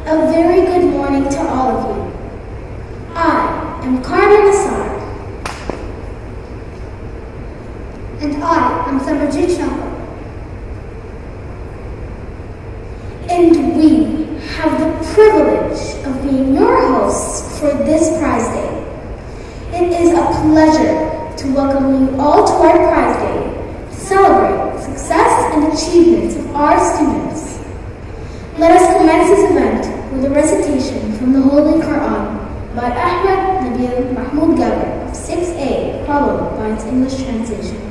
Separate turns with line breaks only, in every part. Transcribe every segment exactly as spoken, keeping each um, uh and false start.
A very good morning to all of you. I am Carmen Assad.
And I am Samarjit Shankar.
And we have the privilege of being your hosts for this Prize Day. It is a pleasure to welcome you all to our Prize Day to celebrate the success and achievements of our students. Let us commence this event with a recitation from the Holy Quran by Ahmed Nabil Mahmoud Gaber of six A, followed by its English translation.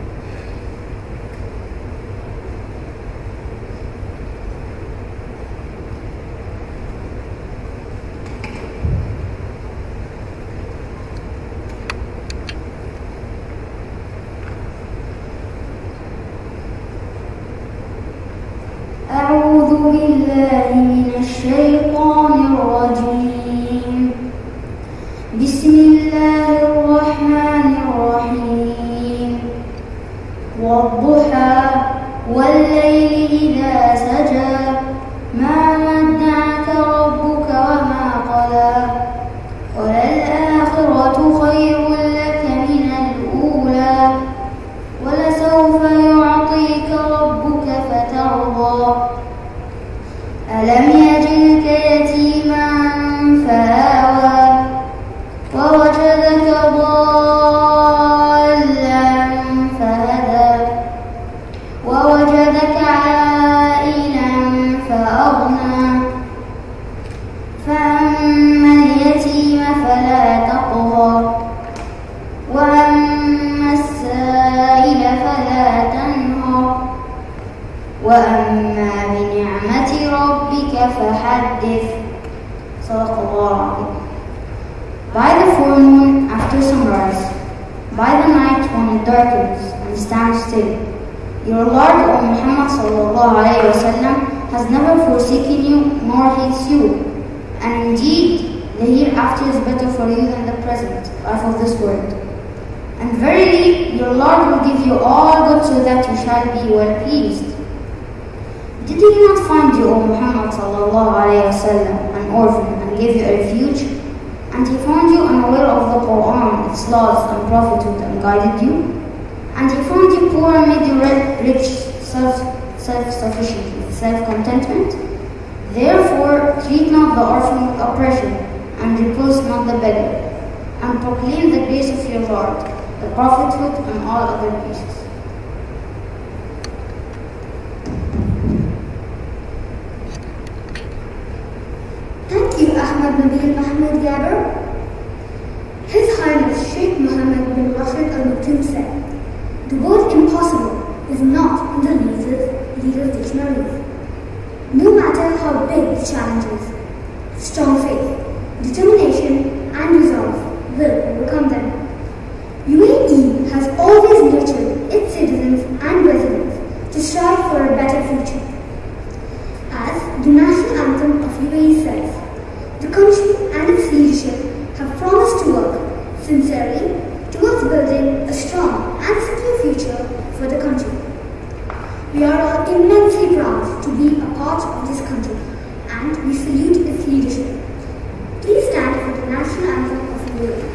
أعوذ بالله من الشيطان الرجيم بسم الله الرحمن الرحيم والضحى والليل إذا سجى ما ودعك ربك وما قلى وللآخرة خير لك من الأولى ولسوف يعطيك ربك فترضى ألم يجدك يتيما فآوى ووجدك ضالا فهدى ووجدك عائلا فأغنى فأما اليتيم فلا تقهر وأما السائل فلا تنهر وأما بنعمة ربك فحدث. صدق الله العظيم. By the full moon after sunrise, by the night when it darkens and stands still, your Lord, O Muhammad sallallahu alayhi wa sallam, has never forsaken you nor hates you, and indeed the hereafter is better for you than the present life of this world. And verily your Lord will give you all good so that you shall be well pleased. Did he not find you, O Muhammad sallallahu alayhi wa sallam, an orphan and give you a refuge? And he found you unaware of the Quran, its laws and prophethood, and guided you? And he found you poor and made you rich, self, self-sufficient, with self-contentment? Therefore, treat not the orphan with oppression, and repulse not the beggar, and proclaim the grace of your Lord, the prophethood, and all other graces.
Thank you, Ahmed Nabil Mahmoud Gaber. His Highness Sheikh Mohammed bin Rashid Al Maktoum said, "The word impossible is not in the leader's, leader's dictionary. No matter how big the challenges, strong faith, determination, and resolve will overcome them." U A E has always nurtured its citizens and residents to strive for a better future. As the national anthem of U A E says, the country and its leadership have promised to work sincerely towards building a strong and secure future for the country. We are all immensely proud to be a part of this country, and we salute its leadership. Please stand for the national anthem of U A E.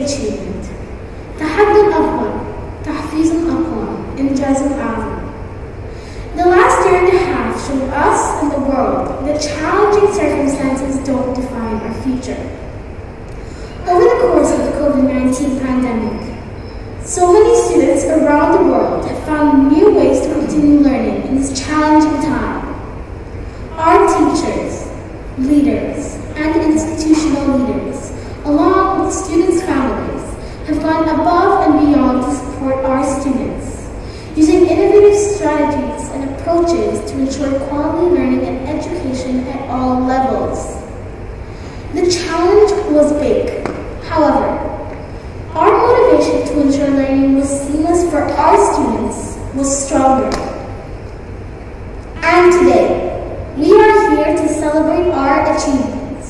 achievement. تحدي الأفضل تحفيز الأقوى إنجاز الأعظم. The last year and a half showed us and the world that challenging circumstances don't define our future. Over the course of the COVID nineteen pandemic, so many students around the world have found new ways to continue learning in this challenging time. Our teachers, leaders, and institutional leaders, along with students' families, have gone above and beyond to support our students, using innovative strategies and approaches to ensure quality learning and education at all levels. The challenge was big. However, our motivation to ensure learning was seamless for our students was stronger. And today, we are here to celebrate our achievements.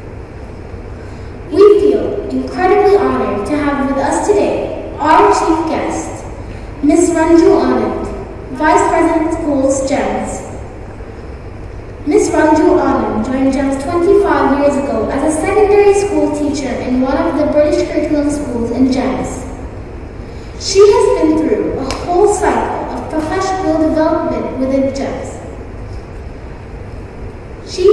We feel incredibly honored to have with us today our chief guest, Miz Ranju Anand, Vice President Schools, GEMS. Miz Ranju Anand joined GEMS twenty-five years ago as a secondary school teacher in one of the British curriculum schools in GEMS. She has been through a whole cycle of professional development within GEMS. She,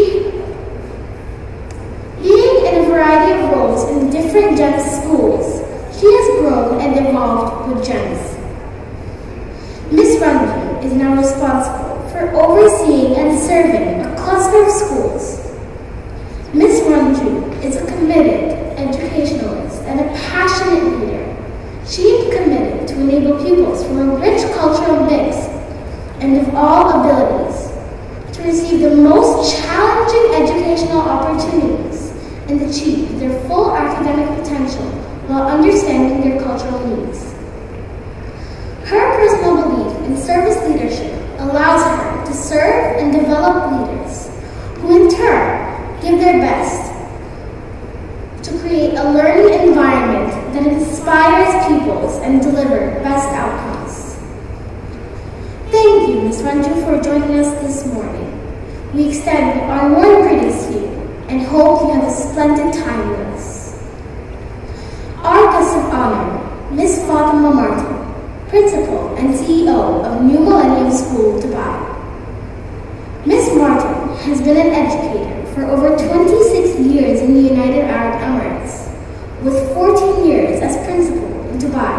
being in a variety of roles in different GEMS schools, she has grown and evolved with GEMS. Miz Ranju is now responsible for overseeing and serving a cluster of schools. Miz Ranju is a committed educationalist and a passionate leader. She is committed to enable pupils from a rich cultural mix and of all abilities to receive the most challenging educational opportunities and achieve their full academic potential while understanding their cultural needs. Her personal belief in service leadership allows her to serve and develop leaders who in turn give their best to create a learning environment that inspires pupils and deliver best outcomes. Thank you, Miz Ranju, for joining us this morning. We extend our warm greetings to you and hope you have a splendid time with us. Our guest of honor, Miz Fatima Martin, Principal and C E O of New Millennium School, Dubai. Miz Martin has been an educator for over twenty-six years in the United Arab Emirates, with fourteen years as principal in Dubai.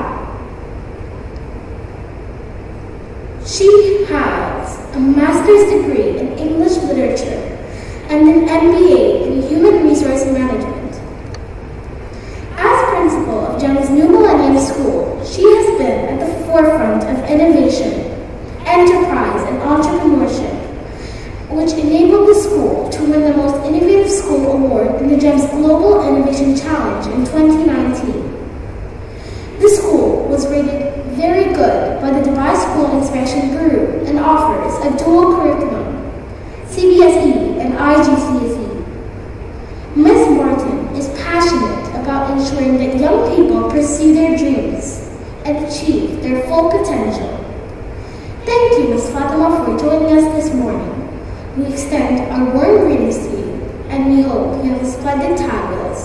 She has a master's degree in English literature and an M B A in human resource management. As principal of GEMS New Millennium School, she has been at the forefront of innovation, enterprise, and entrepreneurship, which enabled the school to win the Most Innovative School Award in the GEMS Global Innovation Challenge in twenty nineteen. The school was rated very good by the Dubai School Inspection Guru and offers a dual curriculum, C B S E and I G C S E. Miz Martin is passionate about ensuring that young people pursue their dreams and achieve their full potential. Thank you, Miz Fatima, for joining us this morning. We extend our warm greetings to you, and we hope you have a splendid time with us.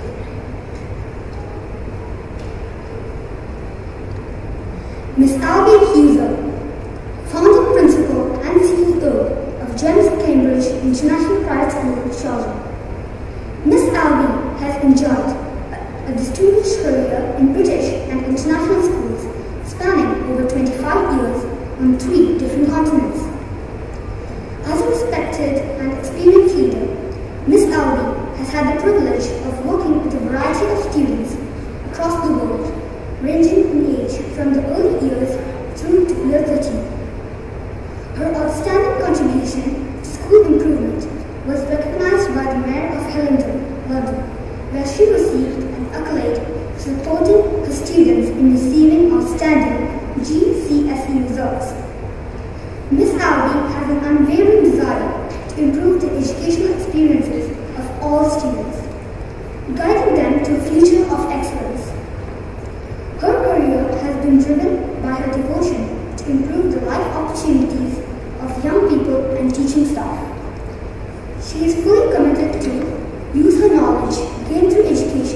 Miz Albi Huser, Founding Principal and C E O of GEMS Cambridge International Private School, Sharjah. Miz Albi has enjoyed a distinguished career in British and international schools spanning over twenty-five years on three different continents. As a respected and experienced leader, Miz Albi has had the privilege of working with a variety of students across the world, ranging in age from the early years through to year thirteen. Her outstanding contribution to school improvement was recognized by the Mayor of Hillingdon, London, where she received an accolade for supporting her students in receiving outstanding G C S E results. Miz Albi has an unwavering desire to improve the educational experiences of all students, guiding them to a future of excellence. Her career has been driven by her devotion to improve the life opportunities of young people and teaching staff. She is fully committed to use her knowledge gained through education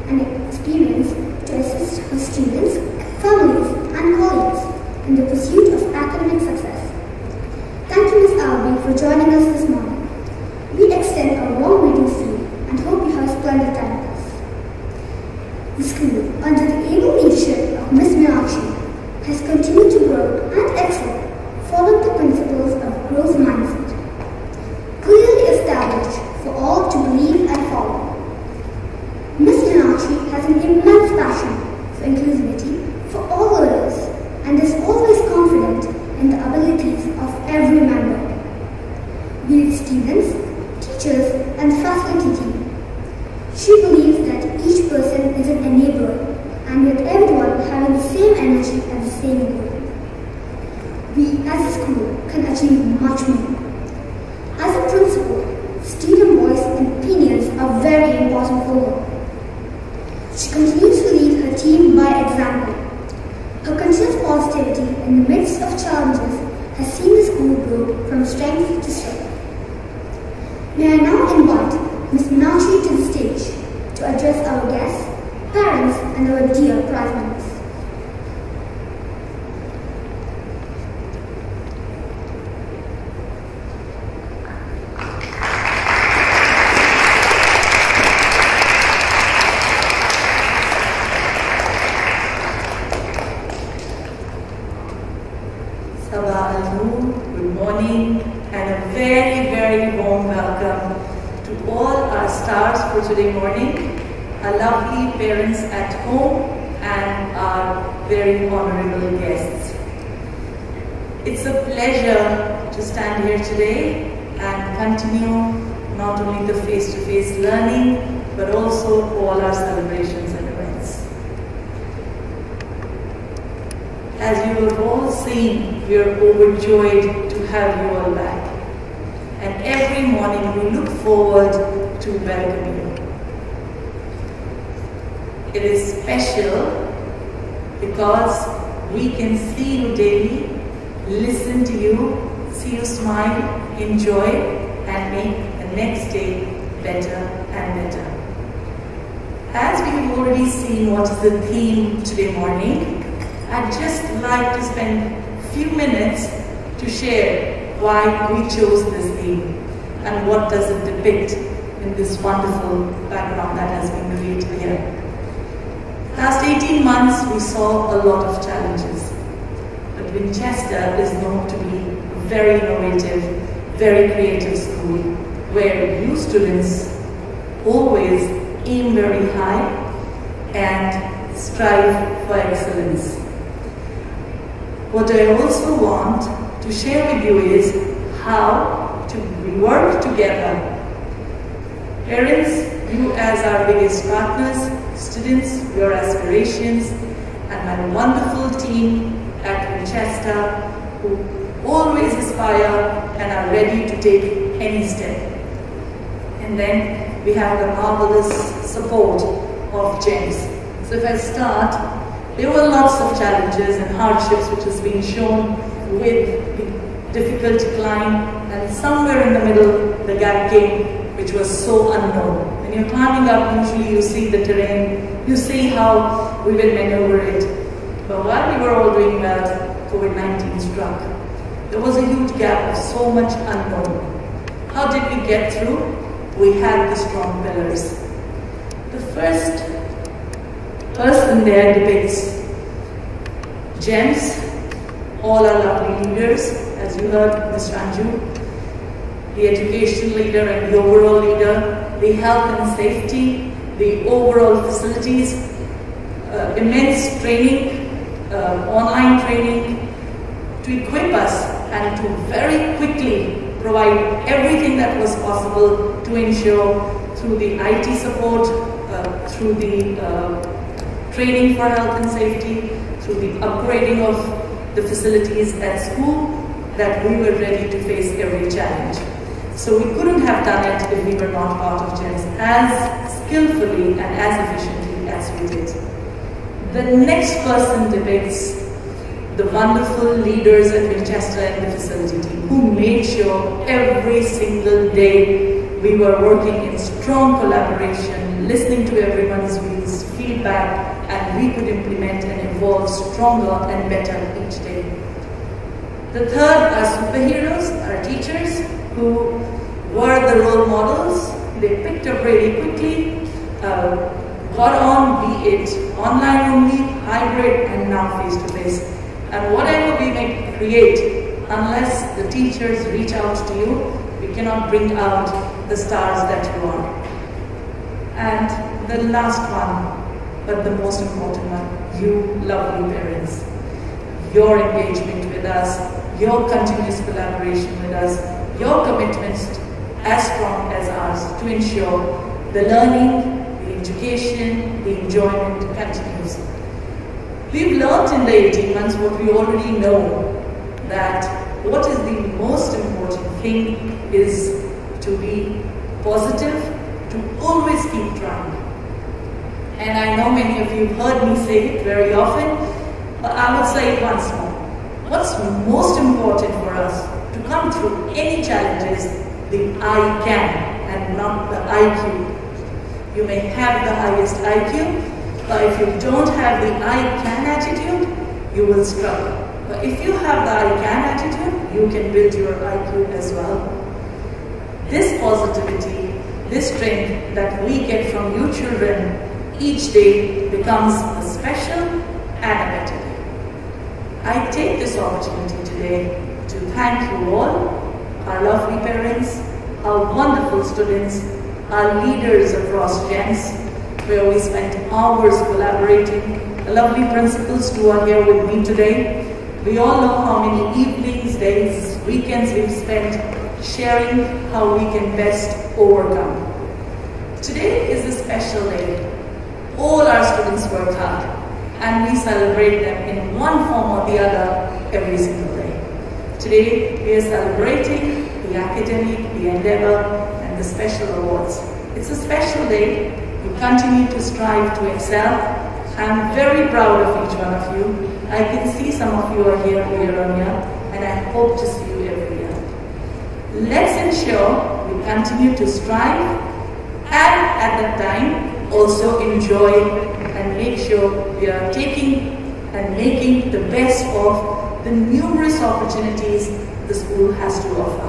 and experience to assist her students, families and colleagues in the pursuit of academic success. Thank you, Miz Albi, for joining us this morning. We extend our warm greetings to you and hope you have a splendid time with us. The school, under the able leadership of Miz Meenakshi, has continued to grow and excel, following the principles of growth mindset, clearly established for all to believe and follow. Miz Meenakshi has an immense passion for inclusivity for all learners and is always confident in the abilities of every member, be it students, teachers and faculty team. She believes that each person is an enabler and with everyone having the same energy and the same goal, we as a school can achieve much more. As a principal, student voice and opinions are very important for her. She continues to lead her team by example. Her continuous positivity in the midst of challenges has seen the school grow from strength to strength. May I now invite Miz Meenakshi to the stage to address our guests, parents and our dear prize winners.
Good morning and a very, very warm welcome to all our stars for today morning, our lovely parents at home and our very honorable guests. It's a pleasure to stand here today and continue not only the face-to-face learning but also all our celebrations and events. As you have all seen, we are overjoyed to have you all back. And every morning we look forward to welcome you. It is special because we can see you daily, listen to you, see you smile, enjoy, and make the next day better and better. As we've already seen what is the theme today morning, I'd just like to spend a few minutes to share why we chose this theme and what does it depict in this wonderful background that has been created here. Last eighteen months we saw a lot of challenges, but Winchester is known to be a very innovative, very creative school where you students always aim very high and strive for excellence. What I also want to share with you is how to work together. Parents, you as our biggest partners, students, your aspirations, and my wonderful team at Winchester who always aspire and are ready to take any step. And then we have the marvelous support of GEMS. So if I start, there were lots of challenges and hardships which has been shown with the difficult climb, and somewhere in the middle the gap came, which was so unknown. When you're climbing up, usually you see the terrain, you see how we will maneuver it. But while we were all doing well, COVID nineteen struck. There was a huge gap of so much unknown. How did we get through? We had the strong pillars. The first person there depicts GEMS, all our lovely leaders, as you heard, Miz Ranju, the education leader and the overall leader, the health and safety, the overall facilities, uh, immense training, uh, online training to equip us and to very quickly provide everything that was possible to ensure through the I T support, uh, through the uh, training for health and safety, through the upgrading of the facilities at school, that we were ready to face every challenge. So we couldn't have done it if we were not part of GEMS as skillfully and as efficiently as we did. The next person depicts the wonderful leaders at Winchester and the facility team who made sure every single day We were working in strong collaboration, listening to everyone's views, feedback, and we could implement and evolve stronger and better each day. The third are superheroes, our teachers, who were the role models. They picked up really quickly, uh, got on, be it online only, hybrid, and now face-to-face. And whatever we may create, unless the teachers reach out to you, we cannot bring out the stars that you are. And the last one, but the most important one, you lovely parents. Your engagement with us, your continuous collaboration with us, your commitments as strong as ours to ensure the learning, the education, the enjoyment continues. We've learned in the eighteen months what we already know, that what is the most important thing is to be positive, to always keep trying. And I know many of you have heard me say it very often, but I would say it once more. What's most important for us to come through any challenges, the I can and not the I Q. You may have the highest I Q, but if you don't have the I can attitude, you will struggle. But if you have the I can attitude, you can build your I Q as well. This positivity, this strength that we get from you children each day becomes a special and a better day. I take this opportunity today to thank you all, our lovely parents, our wonderful students, our leaders across gens, where we spent hours collaborating, the lovely principals who are here with me today. We all know how many evenings, days, weekends we've spent sharing how we can best overcome. Today is a special day. All our students work hard, and we celebrate them in one form or the other every single day. Today we are celebrating the academic, the endeavor, and the special awards. It's a special day. We continue to strive to excel. I'm very proud of each one of you. I can see some of you are here year on year, and I hope to see you every year. Let's ensure we continue to strive, and at that time also enjoy and make sure we are taking and making the best of the numerous opportunities the school has to offer.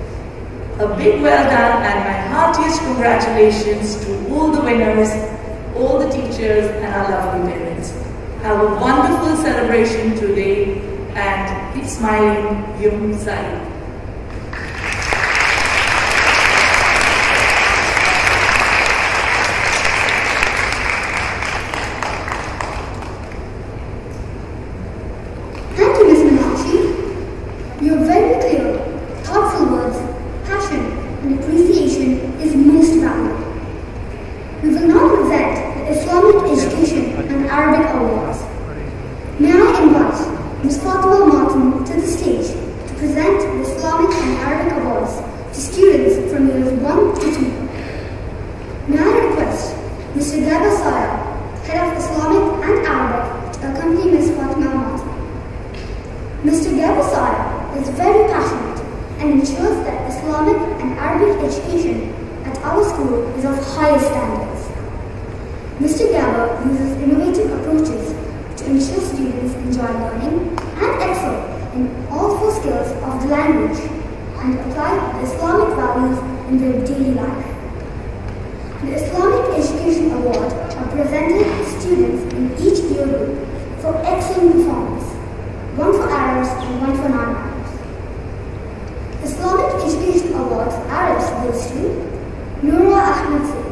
A big well done and my heartiest congratulations to all the winners, all the teachers, and our lovely parents. Have a wonderful celebration today and keep smiling, Yum Sai.
Thank you, Miz Meenakshi. Your very clear, thoughtful words, passion, and appreciation is most valuable. We will now present the Islamic Education and Arabic Awards. May I invite Miz Fatima Martin to the stage to present the Islamic and Arabic Awards to students from years one to two. May I request Mister Gaba Sara, Head of Islamic and Arabic, to accompany Miz Fatima Martin. Mister Gaba Sara is very passionate and ensures that Islamic and Arabic education at our school is of highest standards. Mister Gaba uses innovative approaches to ensure students enjoy learning and excel in all four skills of the language and apply the Islamic values in their daily life. The Islamic Education Award are presented to students in each year group for excellent performance, one for Arabs and one for non-Arabs. Islamic Education Awards Arabs goes to Noura Ahmed Said.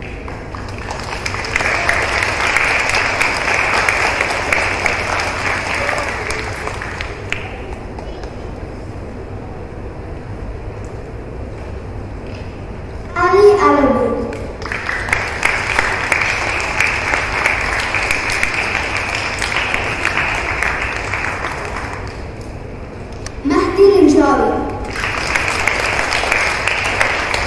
Ali Alawi. Mahdi Linjawi.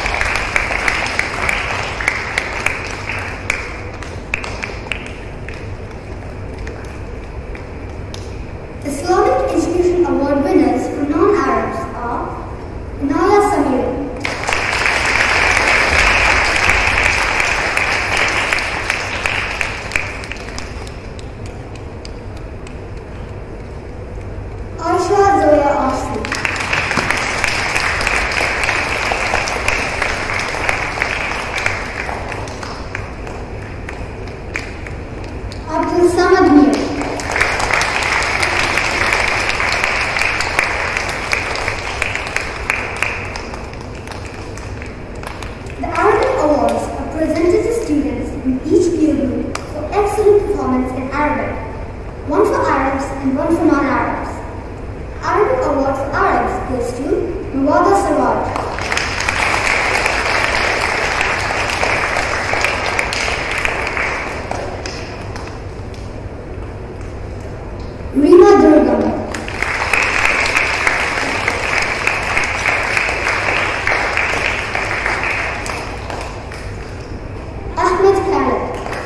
presented to students in each peer group for excellent performance in Arabic. One for Arabs and one for non-Arabs. Arabic Award for Arabs goes to Nawada Sarwaj. Rima Durgam. Ahmed Khaled.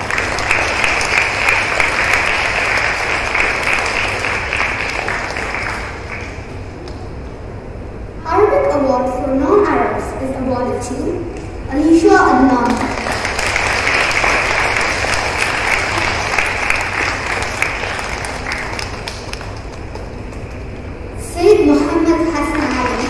Arabic Award for non-Arabs is awarded to Alisha Adnan. Sayyid Muhammad Hassan Ali.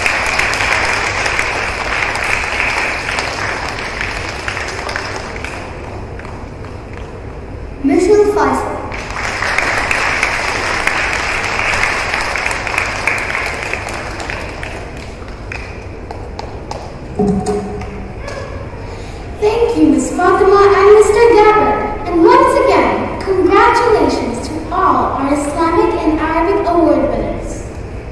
Michelle Faisal.
Thank you, Miz Fatima and Mister Gabber. And once again, congratulations to all our Islamic and Arabic award winners.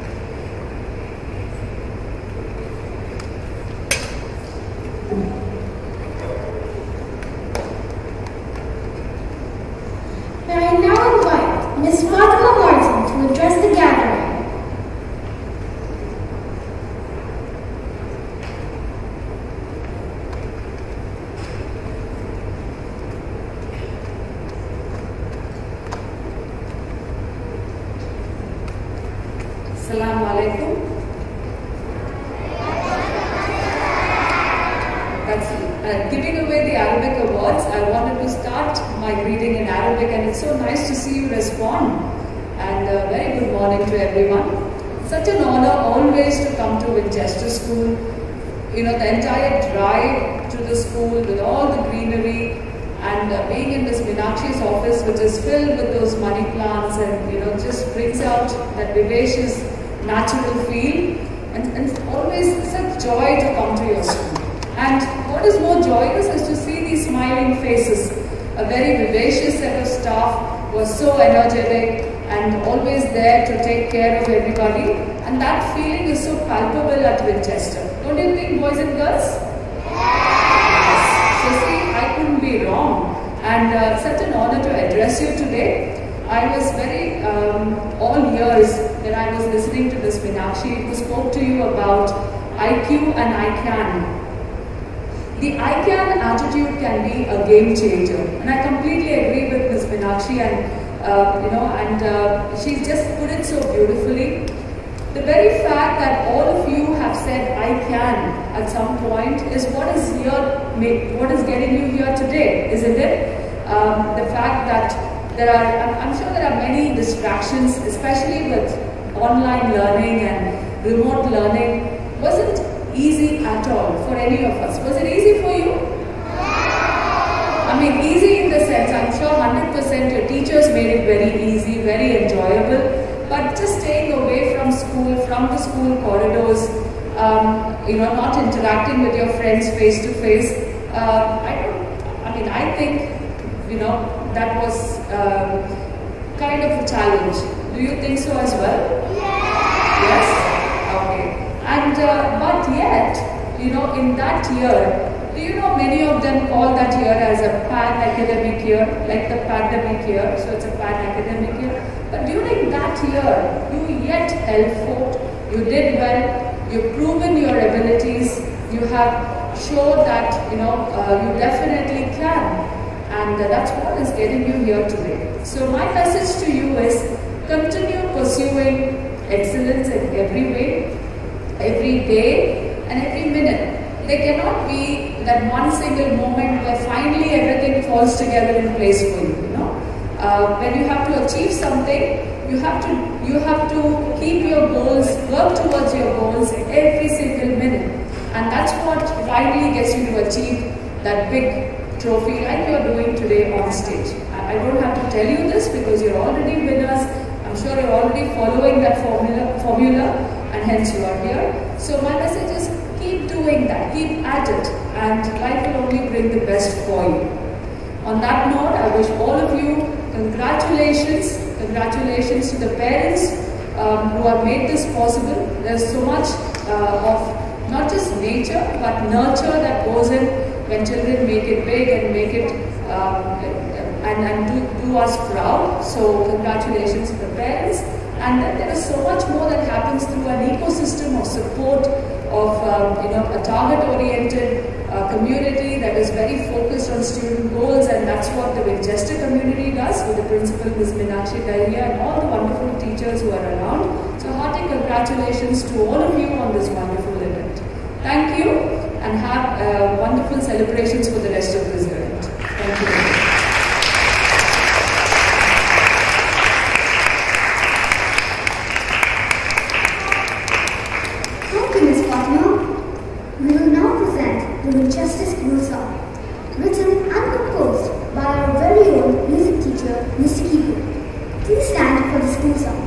May I now invite Miz Fatima Martin to address the gathering.
Assalamu alaikum. That's uh, giving away the Arabic awards. I wanted to start my greeting in Arabic, and it's so nice to see you respond. And uh, very good morning to everyone. Such an honor always to come to Winchester School. You know, the entire drive to the school with all the greenery, and uh, being in Miz Meenakshi's office, which is filled with those money plants, and you know, just brings out that vivacious natural feel, and, and it's always such joy to come to your school. And what is more joyous is to see these smiling faces. A very vivacious set of staff was so energetic and always there to take care of everybody, and that feeling is so palpable at Winchester. Don't you think, boys and girls? Yes. So see, I couldn't be wrong, and uh, such an honor to address you today. I was very um, all ears when I was listening to Miz Meenakshi, who spoke to you about I Q and I can. The I can attitude can be a game changer, and I completely agree with Miz Meenakshi, and uh, you know, and uh, she's just put it so beautifully. The very fact that all of you have said I can at some point is what is here, what is getting you here today, isn't it? Um, the fact that there are, I'm sure there are many distractions, especially with online learning and remote learning. Wasn't easy at all for any of us. Was it easy for you? I mean, easy in the sense, I'm sure one hundred percent your teachers made it very easy, very enjoyable. But just staying away from school, from the school corridors, um, you know, not interacting with your friends face to face. Uh, I don't, I mean, I think, you know, that was um, kind of a challenge. Do you think so as well? Yes. Yes? Okay. And, uh, but yet, you know, in that year, do you know many of them call that year as a pan-academic year, like the pandemic year, so it's a pan-academic year. But during that year, you yet held fort, you did well, you've proven your abilities, you have showed that, you know, uh, you definitely can. And uh, that's what is getting you here today. So my message to you is continue pursuing excellence in every way, every day and every minute. There cannot be that one single moment where finally everything falls together in place for you, you know. Uh, when you have to achieve something, you have to you have to keep your goals, work towards your goals every single minute. And that's what finally gets you to achieve that big trophy like you're doing today on stage. I don't have to tell you this because you're already winners. I'm sure you're already following that formula, formula and hence you are here. So my message is keep doing that, keep at it, and life will only bring bring the best for you. On that note, I wish all of you congratulations, congratulations to the parents um, who have made this possible. There's so much uh, of not just nature, but nurture that goes in when children make it big and make it um, and, and do, do us proud. So congratulations to the parents. And there is so much more that happens through an ecosystem of support, of um, you know, a target-oriented uh, community that is very focused on student goals, and that's what the Winchester community does with the principal, Miz Meenakshi Dahiya, and all the wonderful teachers who are around. So hearty congratulations to all of you on this wonderful event. Thank you, and have uh, wonderful celebrations for the rest of this event. Thank you.
The Winchester School Song, written and composed by our very own music teacher, Mister Kiku. Please stand for the school song.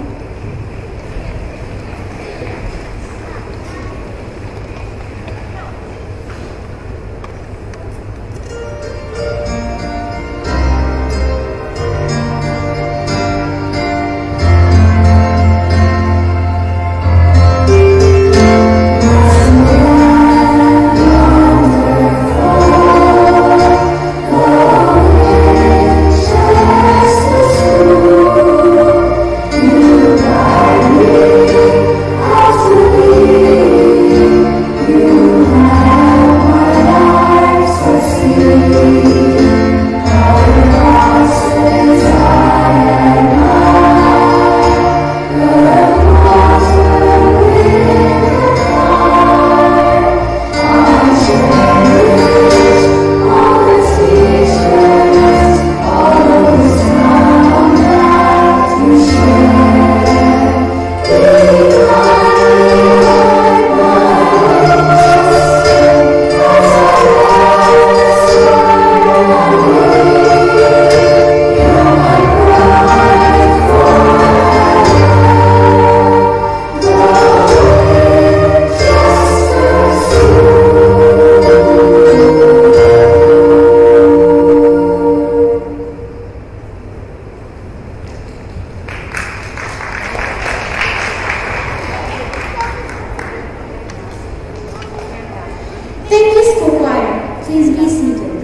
Thank you, school choir. Please be seated.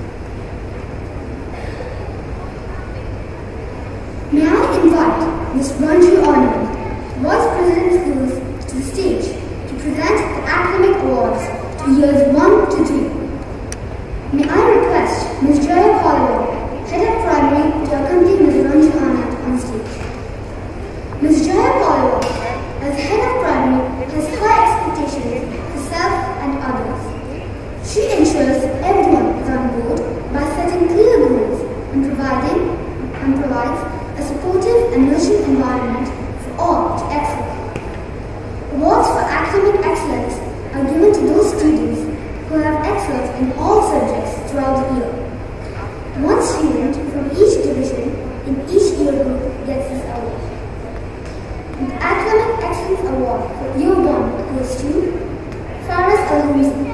May I invite Miz Ranju Arnold, Vice President of Schools, to the stage to present the academic awards to years one to three. May I request Miz Jaya Palwal, Head of Primary, to accompany Miz Ranju Arnold on stage. Miz Jaya Palwal, as Head of Primary, has high expectations for self and others. She ensures everyone is on board by setting clear goals and providing and provides a supportive and nurturing environment for all to excel. Awards for academic excellence are given to those students who have excelled in all subjects throughout the year. One student from each division in each year group gets this award. The Academic Excellence Award for Year one goes to Faraz Al-Hamizi.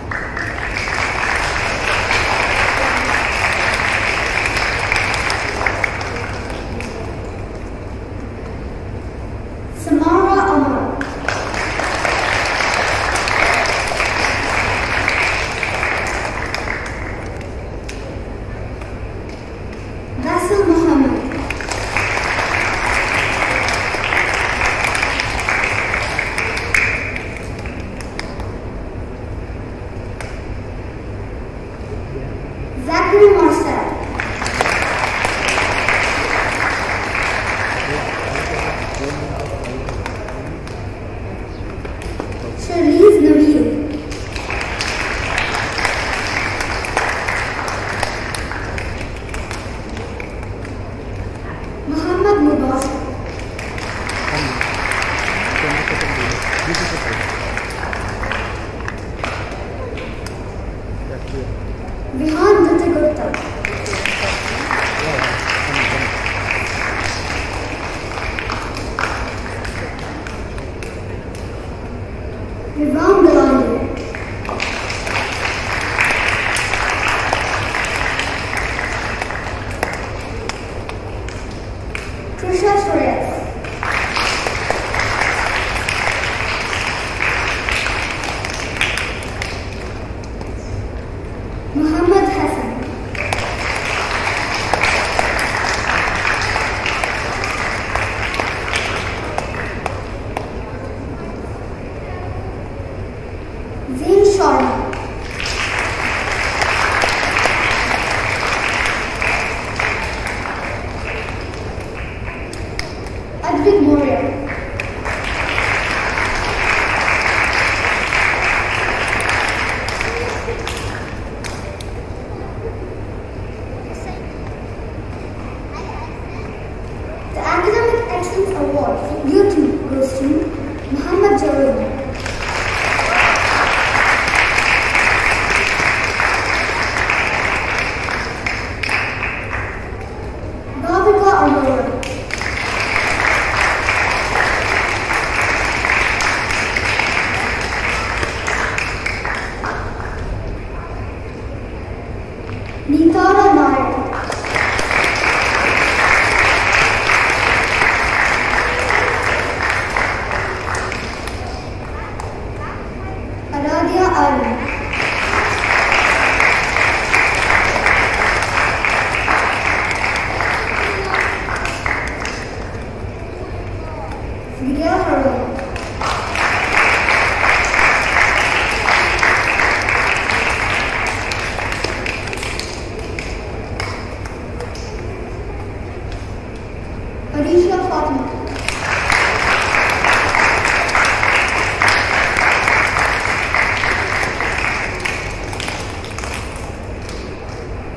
Samara Amar. Basil Muhammad. Zachary Marcel. Charlize Nabil. Muhammad Mubashir. Vihan Dutta Gupta. Vivan Galani.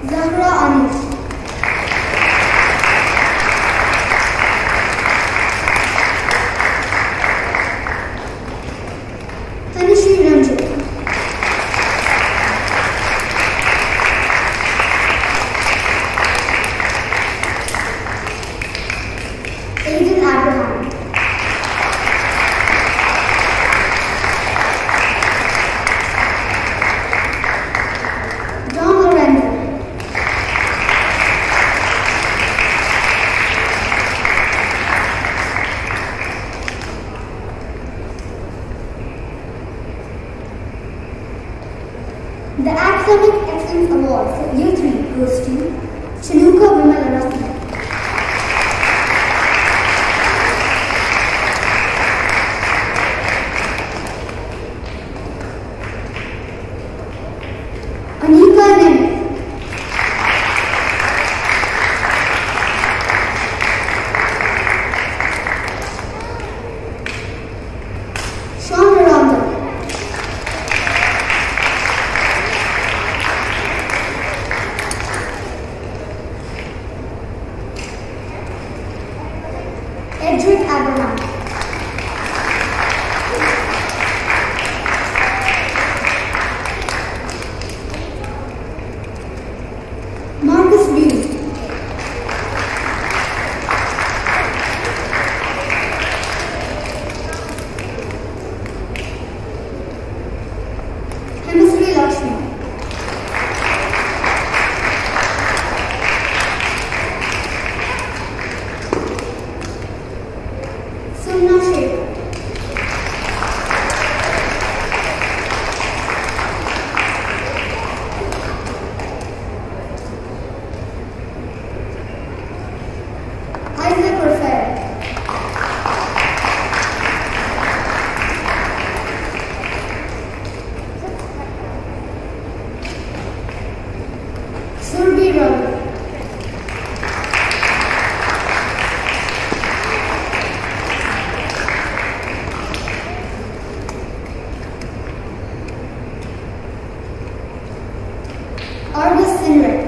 Zahra Anis. Tanishri Ranjit. Aiden Abraham. John Lorenzo. The Academic Excellence Award for Year three goes to Chanuka Vimalarasna. Anika Nemeth. Sean Miranda. Edric Abraham. Marcus Beard. Hemasri Lakshmi. Sumna Shekhar. Isaac Raphael. Surbi Ravi. Argus Sinrick.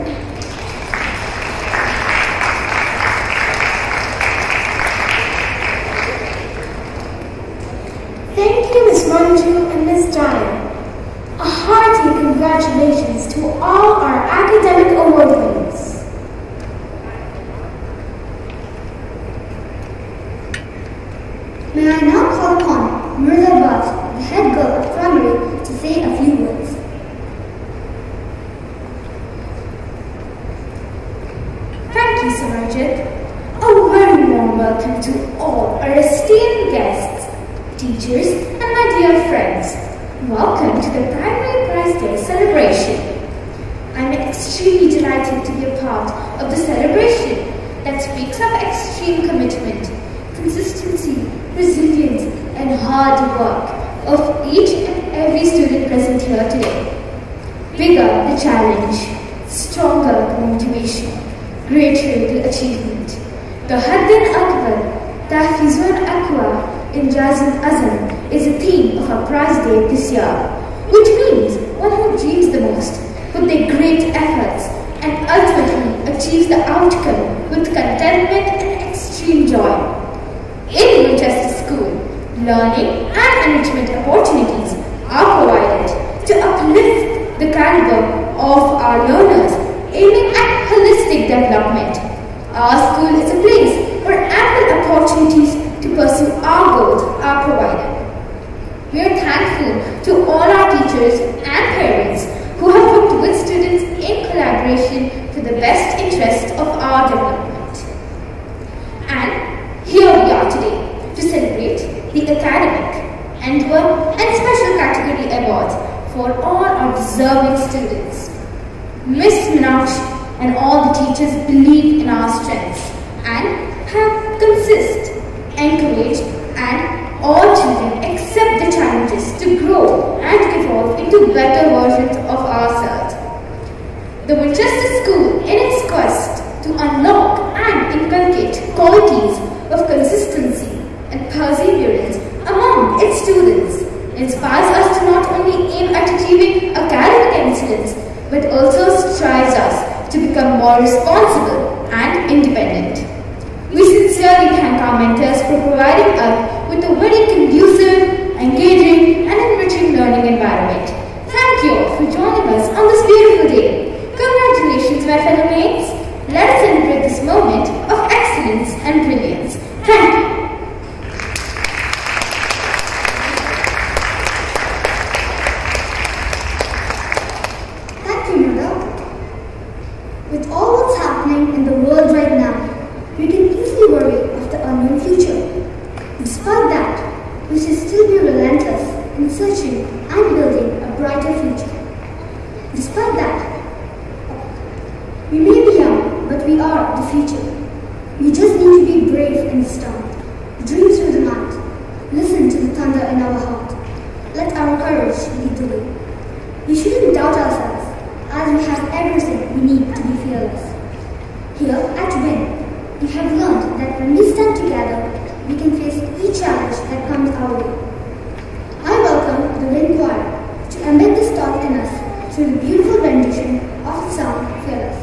Thank you, Miz Manju and Miz Dyer. A hearty congratulations to all our academic award winners.
May I now call upon Mirza Bhatt, the head girl of primary, to say a few words.
Thank you, Samarjit. A very warm welcome to all our esteemed guests, teachers, and my dear friends. Welcome to the Primary Prize Day celebration. I'm extremely delighted to be a part of the celebration that speaks of extreme commitment, consistency, resilience, and hard work of each and every student present here today. Bigger the challenge, stronger the motivation, greater the achievement. The Haddin Akbar, Tahfizun Aqwa, Injazul Azam is a theme of our prize day this year, which means one who dreams the most, put their great efforts, and ultimately achieves the outcome with contentment and extreme joy. In Winchester School, learning and enrichment opportunities are provided to uplift the caliber of our learners, aiming at holistic development. Our school is a place where ample opportunities to pursue our goals are provided. We are thankful to all our teachers and parents who have worked with students in collaboration for the best interest of our development. And here we are today to celebrate the academic, Endeavour and special category awards for all our deserving students. Miss Meenakshi and all the teachers believe in our strengths and have consist, encouraged, and all children accept the challenges to grow and evolve into better versions of ourselves. The Winchester School, in its quest to unlock and inculcate qualities of consistency and perseverance among its students, inspires us to not only aim at achieving academic excellence, but also strives us to become more responsible and independent. We sincerely thank our mentors for providing us with a very conducive, engaging and enriching learning environment. Thank you all for joining us on this beautiful day. Congratulations, my fellow mates. Let us celebrate this moment of excellence and brilliance. Thank you.
Thank you, Mother. With all what's happening in the world right now, we can easily worry of the unknown future. Despite that, we should still be relentless in searching and building a brighter future. Despite that, we may be young, but we are the future. We just need to be brave in the storm, dream through the night, listen to the thunder in our heart. Let our courage lead the way. We shouldn't doubt ourselves, as we have everything we need to be fearless. Here at WIN, we have learned that when we stand together, we can face each challenge that comes our way. I welcome the WIN Choir to embed this thought in us through the beautiful rendition of the song Fearless.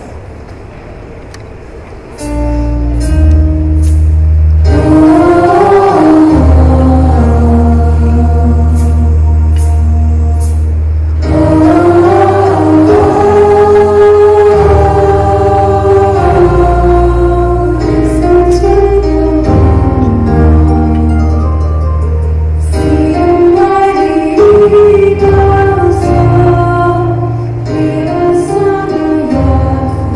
Thank you.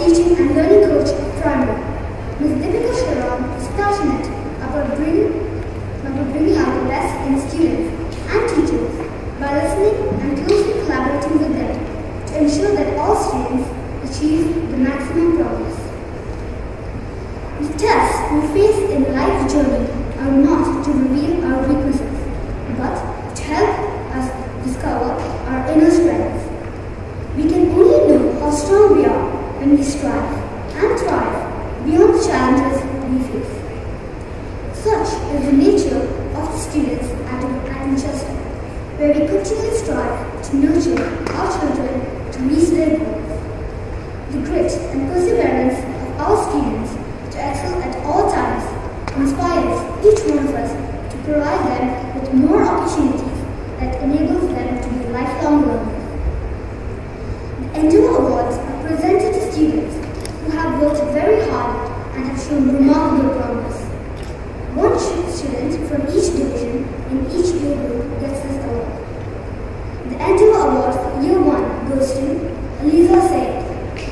teaching and learning coach of primary. Miz Deepika Sharon is passionate about bringing, about bringing out the best in students and teachers by listening and closely collaborating with them to ensure that all students achieve the maximum progress. The tests we face in life's journey are not to reveal our weaknesses, but to help us discover our inner strengths. We can only know how strong we are when we strive and thrive beyond the challenges we face. Such is the nature of the students at, at Winchester, where we continually strive to nurture our children to reach their goals. The grit and perseverance of our students to excel at all times inspires each one of us to provide them with more opportunities that enables them to be lifelong learners. The Endure Awards are presented to students who have worked very hard and have shown remarkable progress. One student from each division in each year group gets this award. The Endure Award for Year one goes to Aliza Said.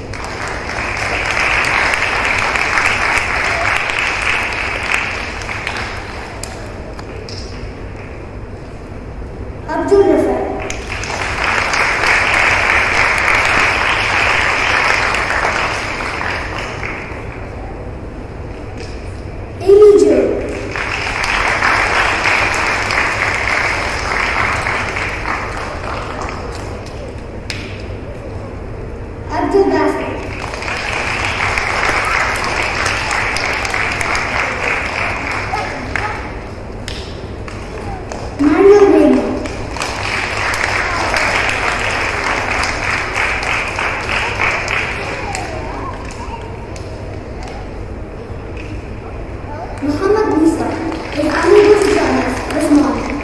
Abdul Rafa. Amy Jo. Abdul Basit. Mario Raymond. Muhammad Musa is unable to join us this morning.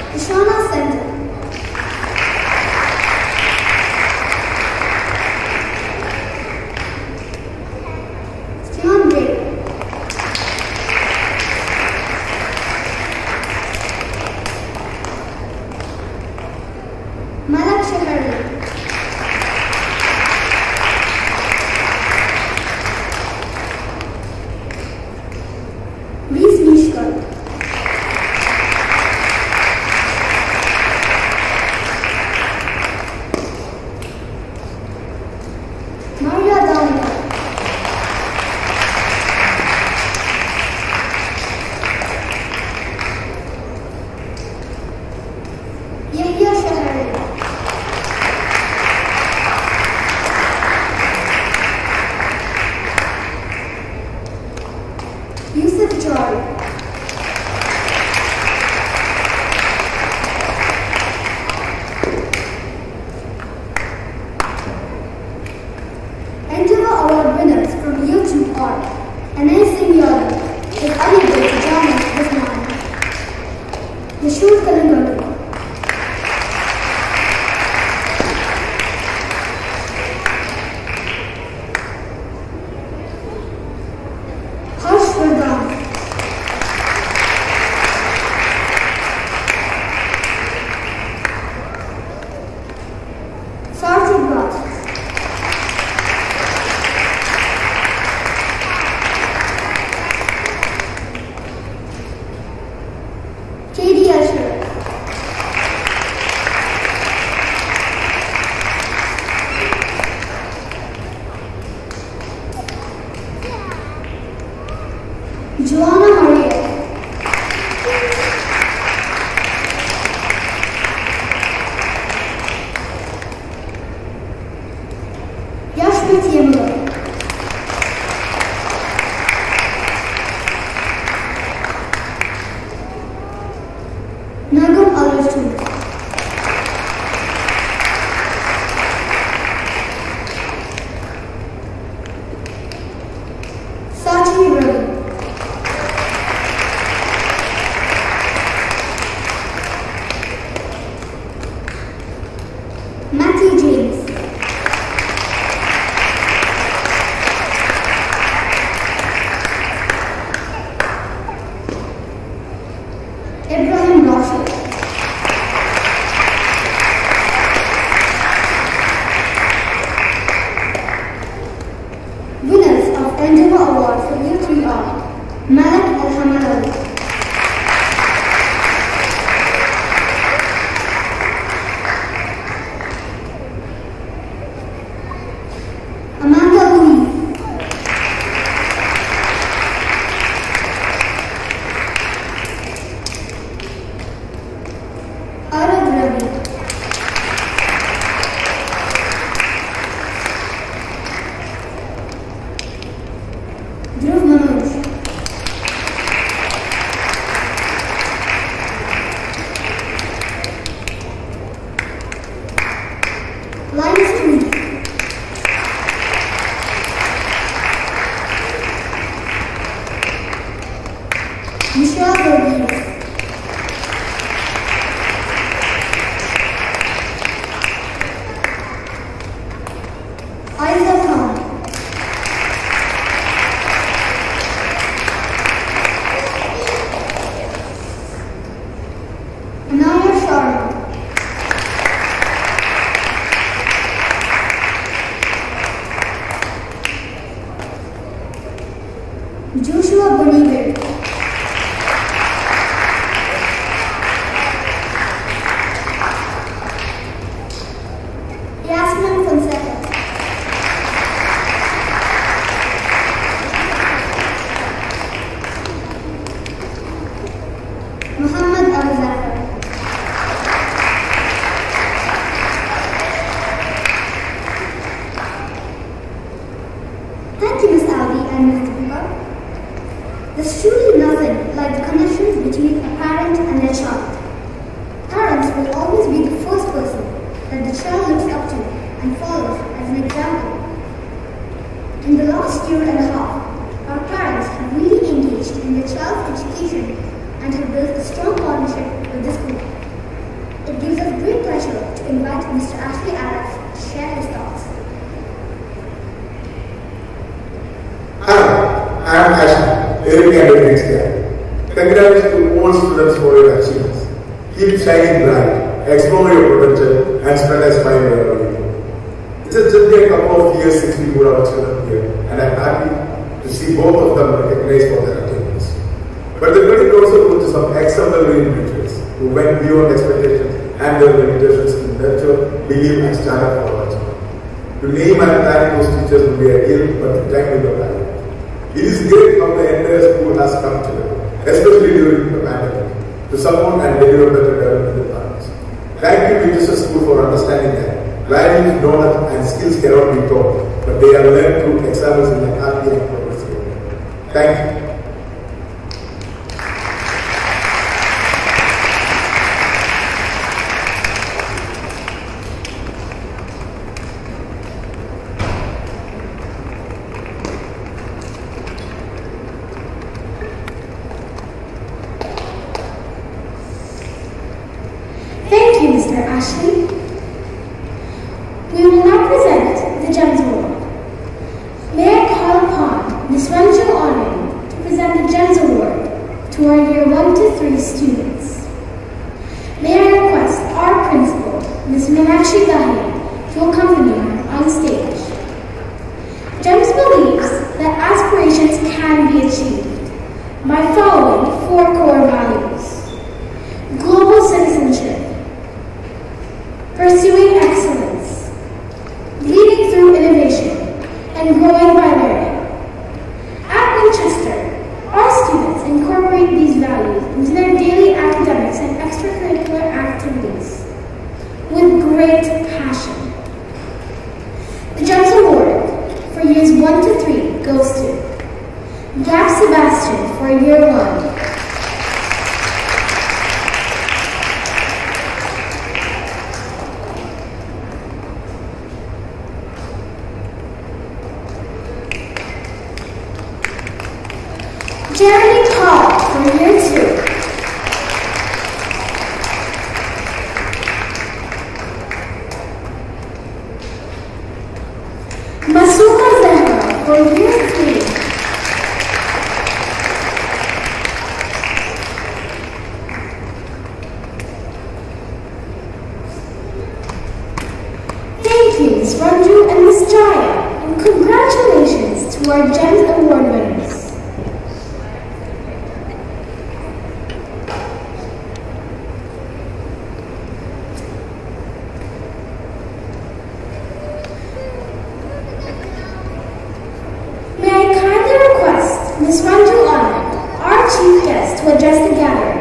Ishana Center. as an example. In the last year and a half, our parents have really engaged in their child's education and have built a strong partnership with the school. It gives us great pleasure to invite Mister Ashley Alex to share his thoughts.
Hi, I am Ashley, every candidate next year. Congratulations to all students for your achievements. Keep shining bright, explore your potential, and spread a smile wherever you go. It's just been a couple of years since we put our children here, and I'm happy to see both of them recognized for their achievements. But the credit also goes to some extraordinary individuals who went beyond expectations and their limitations to nurture, believe, and stand up for our children. To name and thank those teachers would be ideal, but the time will not allow. It is great how the entire school has come together, especially during the pandemic, to support and deliver better development plans. Thank you, Winchester School, for understanding that values, knowledge, and skills cannot be taught, but they are learned through examples in a happy and progressive way. Thank you.
Thank you, Mister Ashley. We will now present the GEMS Award. May I call upon Miz Ranju Anand to present the GEMS Award to our Year one to three students. May I request our principal, Miz Meenakshi Dahiya, to accompany her on stage. GEMS believes that aspirations can be achieved by following four core values: global citizenship, pursuing excellence, leading through innovation, and growing by learning. At Winchester, our students incorporate these values into their daily academics and extracurricular activities with great passion. The GEMS Award for years one to three goes to Gap Sebastian for year one, Jeremy Todd for year two, Masuka Zehra for year three, thank you, Miz Ranju and Miz Jaya, and congratulations to our GEMS Award winners. Miz Ranju Anand, our chief guest, to address the gathering.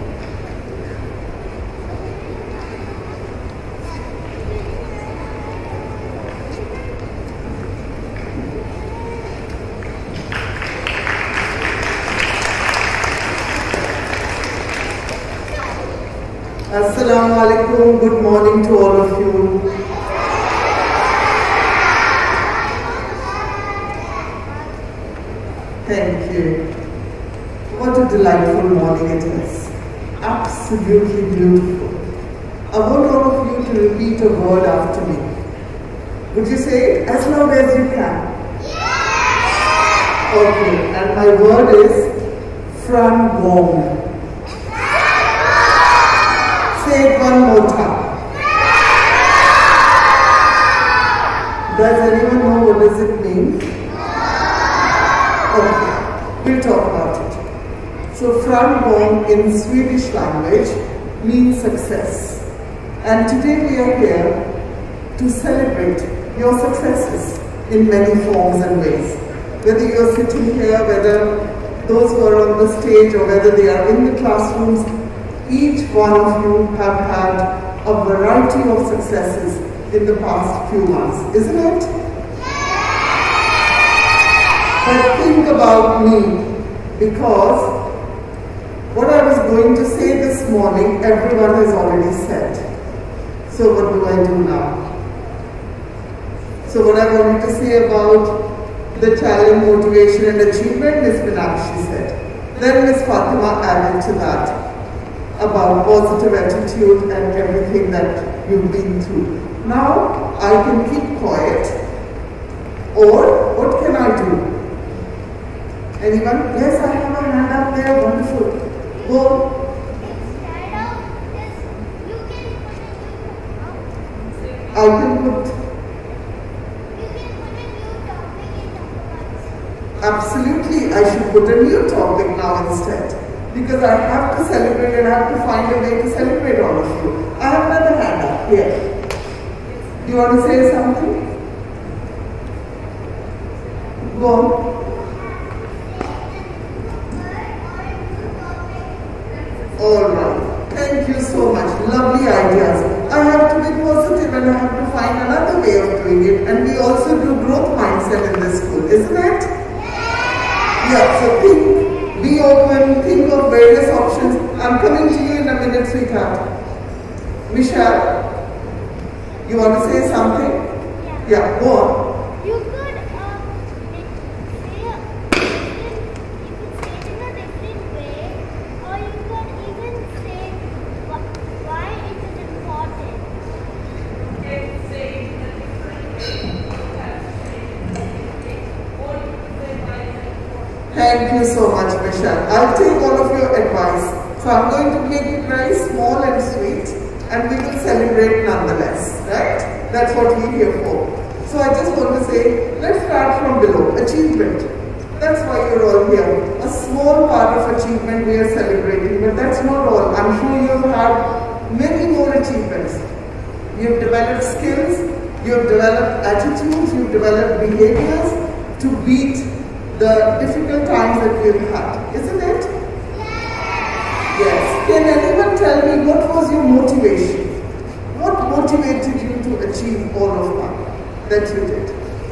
Assalamu alaikum, good morning to all of you. Thank you. What a delightful morning it is. Absolutely beautiful. I want all of you to repeat a word after me. Would you say it as loud as you can? Yeah! Okay, and my word is Framboom. Say it one more time. Does anyone know what does it mean? Okay, we'll talk about it. So Framgång in Swedish language means success. And today we are here to celebrate your successes in many forms and ways. Whether you are sitting here, whether those who are on the stage or whether they are in the classrooms, each one of you have had a variety of successes in the past few months, isn't it? But think about me, because what I was going to say this morning, everyone has already said. So what do I do now? So what I wanted to say about the talent, motivation and achievement, Miz Meenakshi said. Then Miz Fatima added to that about positive attitude and everything that you've been through. Now I can keep quiet, or what can I do? Anyone? Yes, I have a hand up there. Wonderful. Go. I can put. Absolutely, I should put a new topic now instead. Because I have to celebrate and I have to find a way to celebrate all of you. I have another hand up here. Do you want to say something? Go on. Alright. Thank you so much. Lovely ideas. I have to be positive and I have to find another way of doing it. And we also do growth mindset in this school, isn't it? Yeah, so think, be open, think of various options. I'm coming to you in a minute, sweetheart. Michelle, you want to say something?
Yeah.
Yeah, go on.
You could um, say, you could say it in a different way, or you could even say wh why it is important.
Thank you so much, Michelle. I'll take all of your advice. So I'm going to make it very small and sweet, and we will celebrate nonetheless, right? That's what we're here for. So I just want to say, let's start from below. Achievement. That's why you're all here. A small part of achievement we are celebrating, but that's not all. I'm sure you've had many more achievements. You've developed skills, you've developed attitudes, you've developed behaviors to beat the difficult times that we've had, isn't it? Yes. Yes. Can anyone tell me what was your motivation? What motivated you to achieve all of that that you did?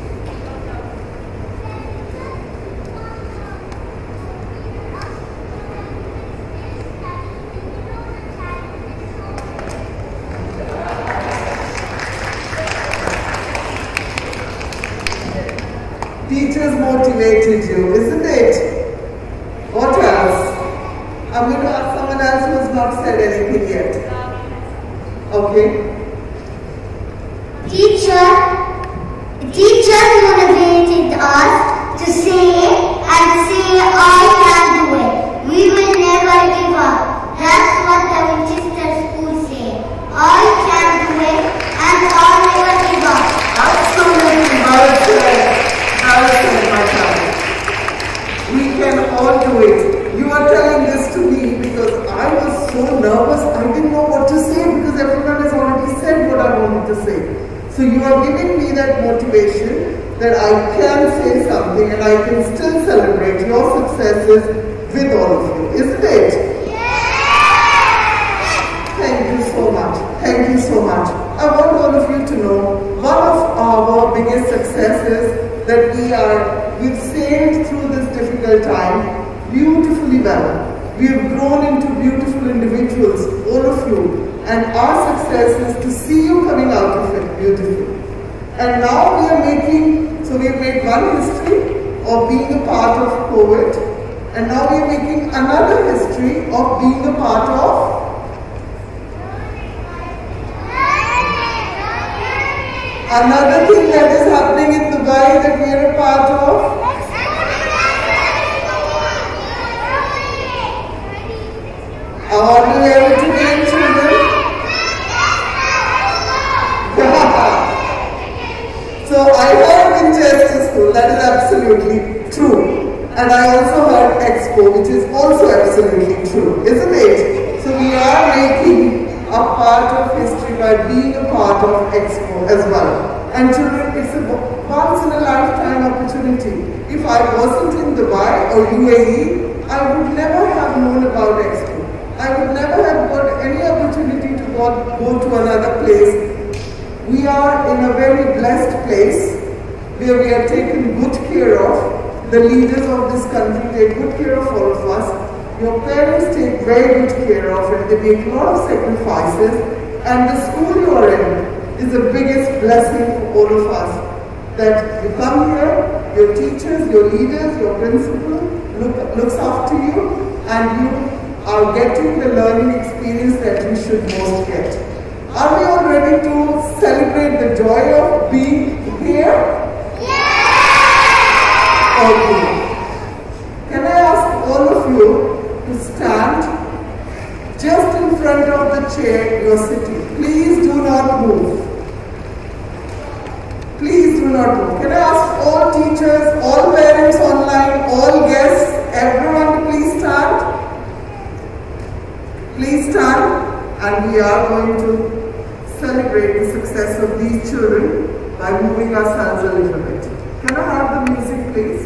Teachers motivated you, isn't it? What else? I'm going to ask someone else who has not said anything yet. Okay.
Teacher, teacher motivated us to say and say, I can do it. We will never give up. That's what the Winchester School say. I can do it and I'll never give up.
Absolutely, well said. Well said, my child. We can all do it. You are telling this to me because I was so nervous. I didn't know what to say because everyone has already said what I wanted to say. So you are giving me that motivation that I can say something and I can still celebrate your successes with all of you, isn't it? Thank you so much. Thank you so much. I want all of you to know one of our biggest successes that we are, we've sailed through this difficult time beautifully well. We have grown into beautiful individuals, all of you. And our success is to see you coming out of it beautifully. And now we are making, so we have made one history of being a part of COVID. And now we are making another history of being a part of another thing that is happening in Dubai that we are a part of. Are you able to name children? So I heard Winchester School, that is absolutely true. And I also heard Expo, which is also absolutely true, isn't it? So we are making a part of history by being a part of Expo as well. And children, it's a once in a lifetime opportunity. If I wasn't in Dubai or U A E, I would never have known about Expo. I would never have got any opportunity to go, go to another place. We are in a very blessed place where we are taken good care of. The leaders of this country take good care of all of us. Your parents take very good care of and they make a lot of sacrifices. And the school you are in is the biggest blessing for all of us. that you come here, your teachers, your leaders, your principal look, looks after you, and you are getting the learning experience that you should most get. Are we all ready to celebrate the joy of being here? Yeah! Okay. Can I ask all of you to stand just in front of the chair you are sitting? Please do not move. Please do not move. Can I ask all teachers, all parents online, all guests, everyone to please stand? Please stand, and we are going to celebrate the success of these children by moving ourselves a little bit. Can I have the music, please?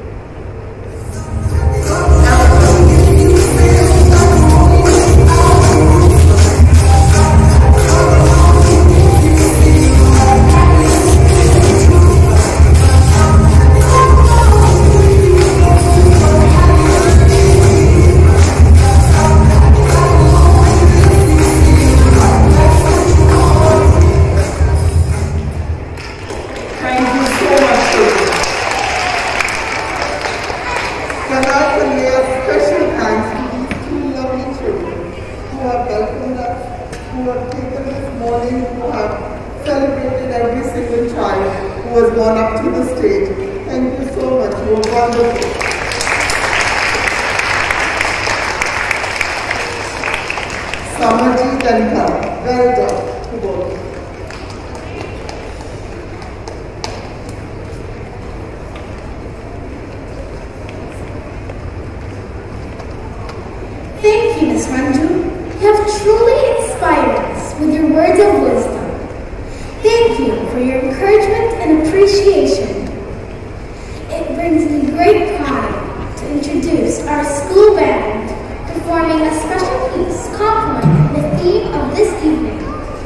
Thank you, Miz Ranju. You have truly inspired us with your words of wisdom. Thank you for your encouragement and appreciation. It brings me great pride to introduce our school band performing a special piece complementing the theme of this evening.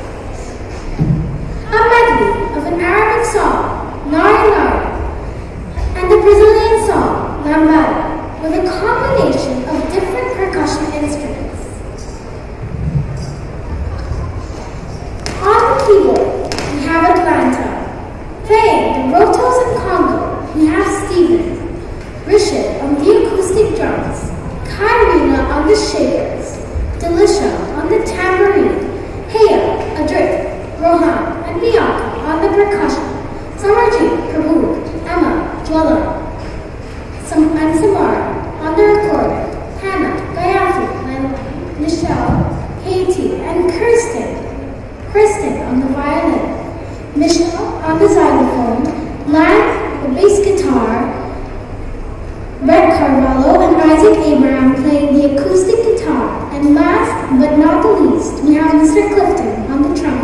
A medley of an Arabic song, Nari Nari, and a Brazilian song, Lambada, with a combination of different percussion instruments. On the keyboard, we have Atlanta. Playing the rotos and conga, we have Stephen. Rishid on the acoustic drums. Kyrina on the shakers. Delisha on the tambourine. Haya, Adrit, Rohan, and Bianca on the percussion. Samarjeet, Prabhu, Emma, Jwala, Sam and Samara on the recorder. Hannah, Gayatri, and Michelle, Katie, and Kirsten. Kristen on the violin. Michelle on the xylophone. Lan, the bass guitar. Red Carvalho and Isaac Abraham playing the acoustic guitar. And last but not the least, we have Mister Clifton on the trumpet.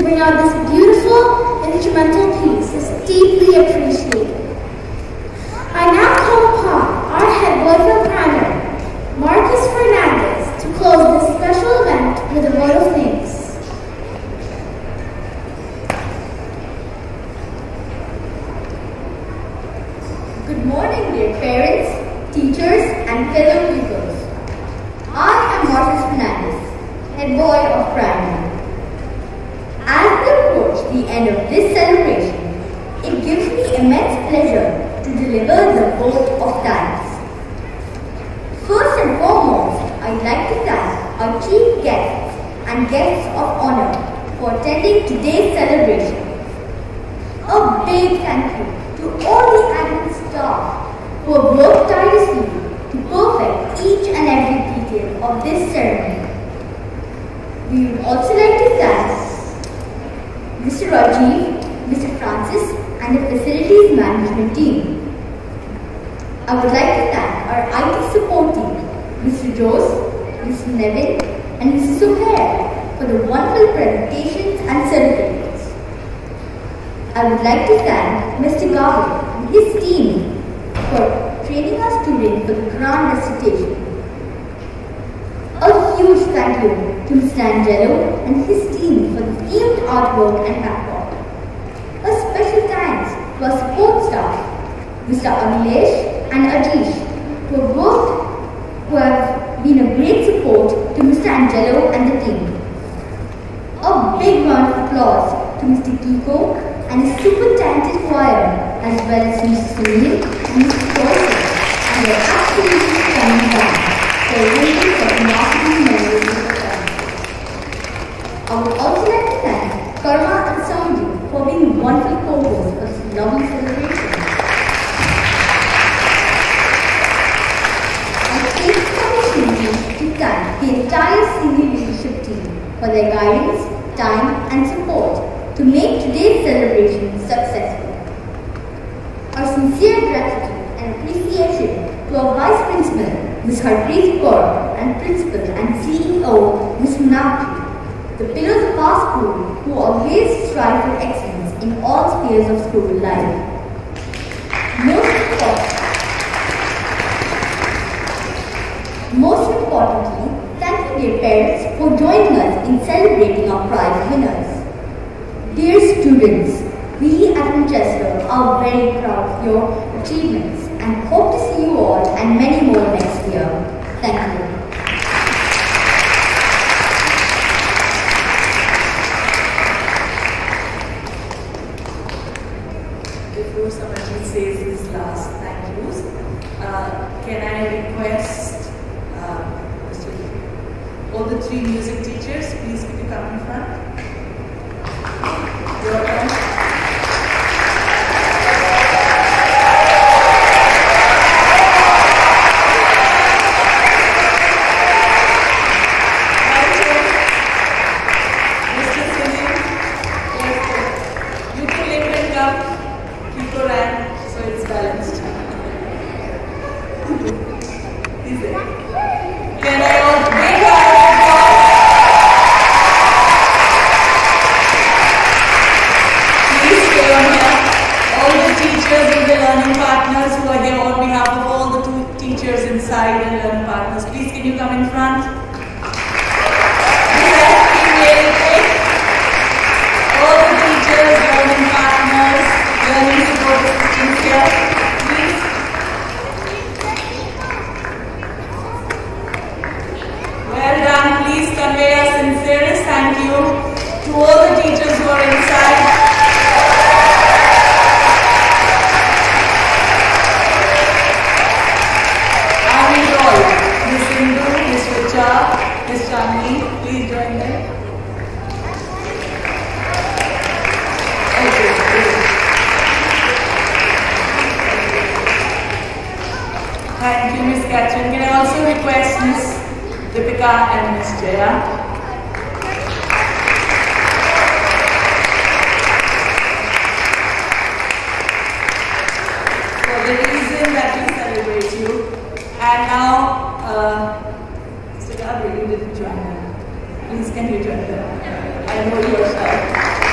bring out this beautiful instrumental piece is deeply appreciated. I now call upon our head boy for primary, Marcus Fernandez, to close this special event with a vote of thanks.
Good morning, dear parents, teachers, and fellow pupils. I am Marcus Fernandez, head boy of primary. As we approach the end of this celebration, it gives me immense pleasure to deliver the vote of thanks. First and foremost, I'd like to thank our chief guests and guests of honor for attending today's celebration. A big thank you to all the admin staff who have worked tirelessly to perfect each and every detail of this ceremony. We would also like to thank Mister Rajiv, Mister Francis, and the facilities management team. I would like to thank our I T support team, Mister Jose, Mister Nevin, and Missus Suhair for the wonderful presentations and certificates. I would like to thank Mister Gavin and his team for training our students for the grand recitation. A huge thank you to Mister Angelo and his team for the themed artwork and backdrop. A special thanks to our support staff, Mister Agilesh and Ajish, who have worked, who have been a great support to Mister Angelo and the team. A big round of applause to Mister Kiko and his super talented choir, as well as Mister Sunil and Mister Joyce, and their absolutely stunning band for really for remarkable memories of the time. I would also like to thank Karma and Samji for being wonderful co-hosts for this lovely celebration. I take this opportunity to thank the entire senior leadership team for their guidance, time and support to make today's celebration successful. Our sincere gratitude and appreciation to our Vice Principal, Miz Harpreet Kaur, and Principal and C E O, Miz Munapji, the pillars of our school who always strive for excellence in all spheres of school life. Most important, most importantly, thank you dear parents for joining us in celebrating our prize winners. Dear students, we at Winchester are very proud of your achievements and hope to see you all and many more next year. Thank you.
Before somebody says his last thank yous, uh, can I request uh, Mister all the three music teachers, please could you come in front? Your turn. Thank you, Miz Catherine. Can I also request Miz Deepika and Miz Jaya? For the reason that we celebrate you. And now, uh, Mister Gabriel, you didn't join them. Please, can you join them? I know you are shy.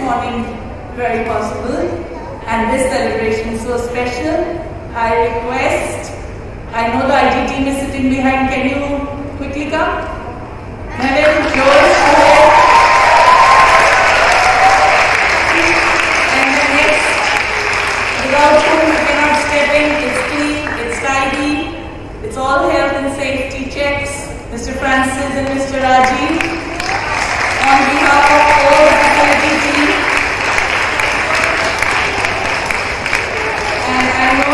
morning very possible and this celebration so special, I request, I know the I T team is sitting behind, can you quickly come? Nevin, George, and the next, without whom you cannot step in, it's clean, it's tidy, it's all health and safety checks. Mister Francis and Mister Rajiv, on behalf of all the facility team, and I know,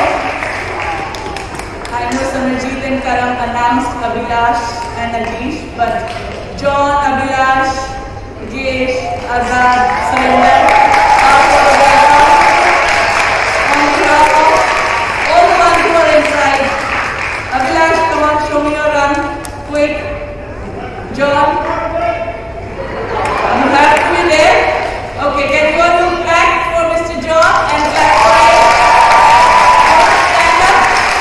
I know Samarjeet and Karam announced Abhilash and Ajish, but John, Abhilash, Rajesh, Azad, Surinder, are for welcome. On behalf of all the ones who are inside, Abhilash, come on, show me your run. Quick, John, you have to be there. Okay, can you all look back for Mister John and clap for him? Stand up.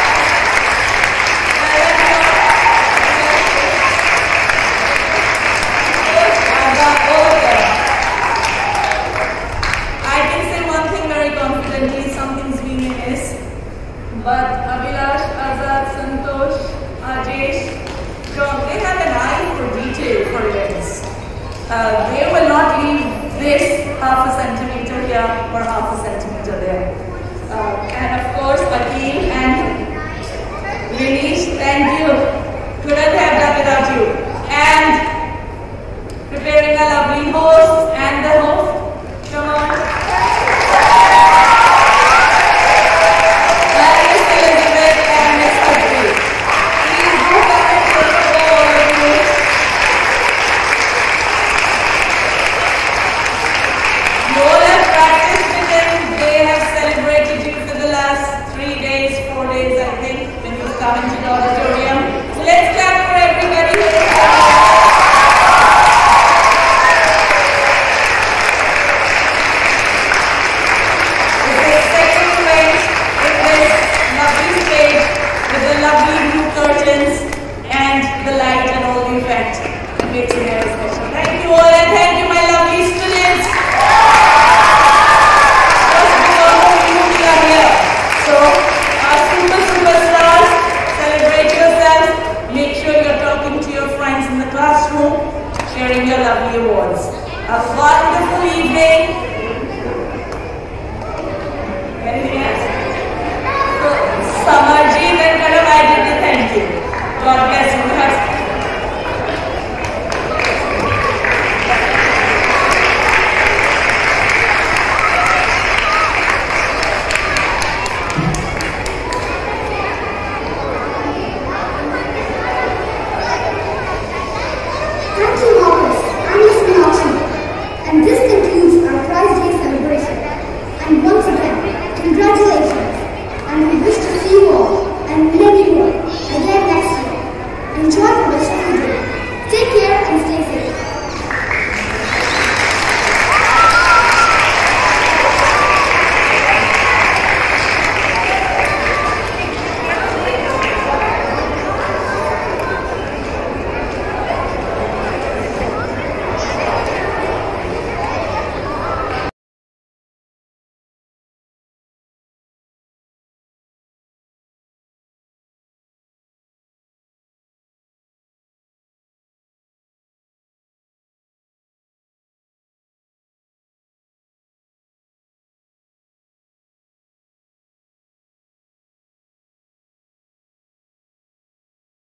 I can say one thing very confidently, something's being missed, but Abhilash, Azad, Santosh, Ajesh, John, they have an eye for detail for events. Uh, they will not leave this half a centimeter here or half a centimeter there. Uh, and of course, Akhil and Linish, thank you. Couldn't have done without you. And preparing a lovely host